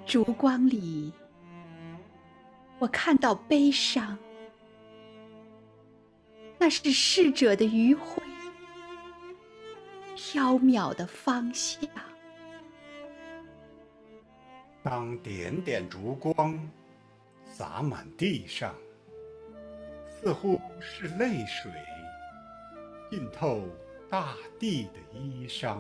烛光里，我看到悲伤，那是逝者的余晖，缥缈的方向。 当点点烛光洒满地上，似乎是泪水浸透大地的衣裳。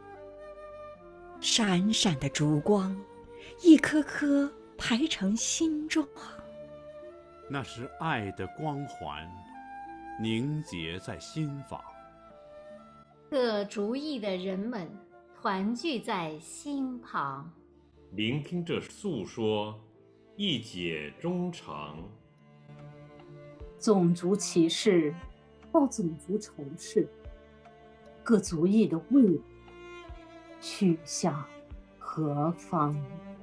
闪闪的烛光，一颗颗排成星状， 那是爱的光环，凝结在心房。 各族裔的人们团聚在心旁， 聆听这诉说，一解衷肠。 种族歧视到种族仇视，各族裔的未来去向何方？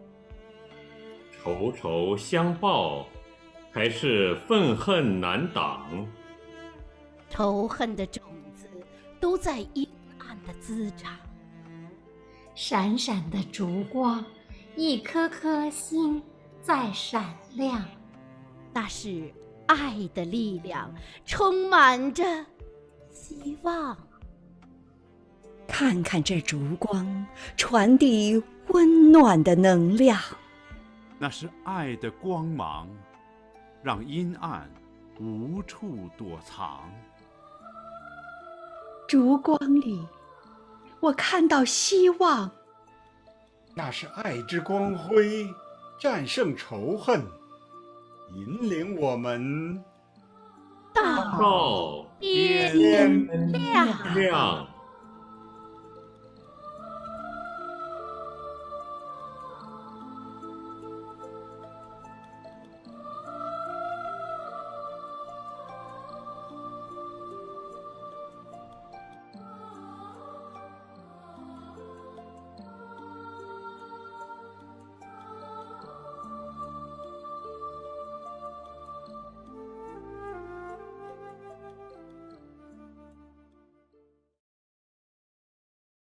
仇仇相报，还是愤恨难挡？ 仇恨的种子都在阴暗的滋长。 闪闪的烛光，一颗颗心在闪亮。 那是爱的力量，充满着希望。 看看这烛光，传递温暖的能量。 那是爱的光芒，让阴暗无处躲藏。 烛光里，我看到希望。 那是爱之光辉，战胜仇恨，引领我们到到边边亮。 亮。